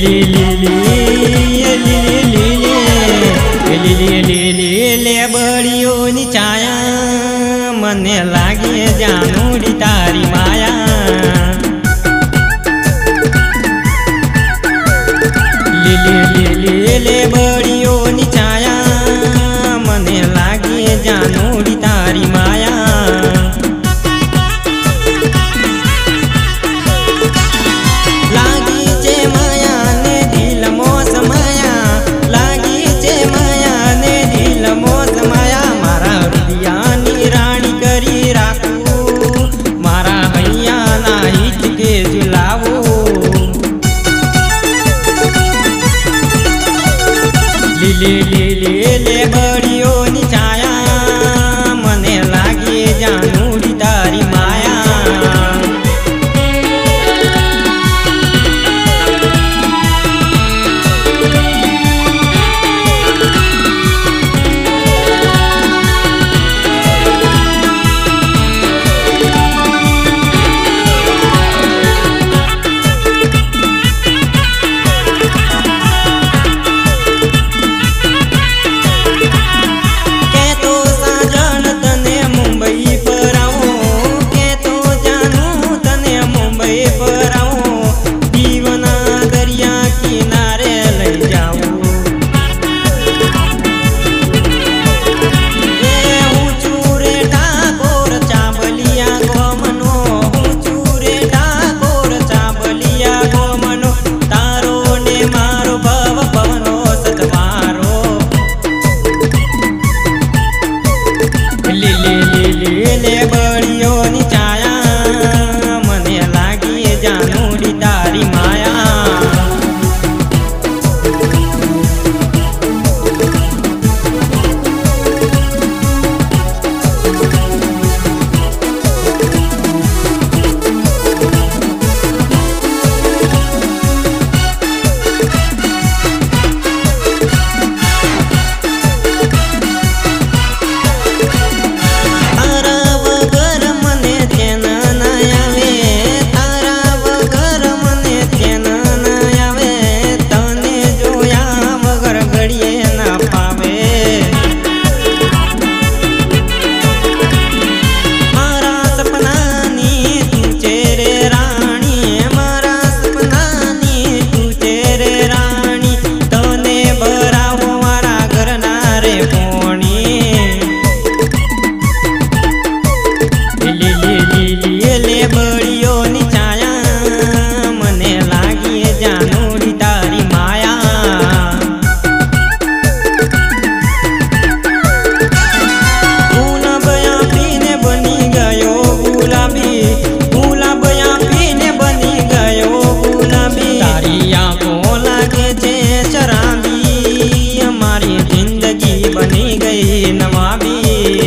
બળીઓની છાયા મને લાગે જાનુડી તારી માયા લીલે બળીઓની છાયા મને લાગે જાનુડી તારી માયા લાગી છે માયા ને દિલ મોસ માયા લાગી છે માયા ને દિલ મોસ માયા મારા હૃદયાની રાણી કરી રાખું મારા હૈયાના હિત કે ઝુલાવું લીલે બળીઓની છાયા મને લાગે જાનુડી તારી માયા બળીઓની છાયા મને લાગી જાનુડી તારી માયા બળીઓની છાયા મને લાગી જાનુડી તારી માયા ગુલાબયા પીને બની ગયો ગુલાબી ગુલાબયા પીને બની ગયો ગુલાબી તારી આંખો લાગે છે શરાબી અમારી જિંદગી બની ગઈ નવાબી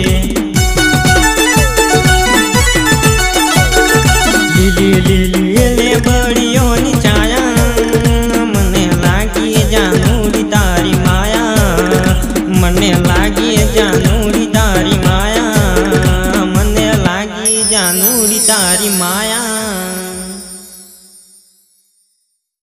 લીલે બળીઓની છાયા મને લાગી જાનુડી તારી માયા મને લાગી જાનુડી તારી માયા મને લાગી જાનુડી તારી માયા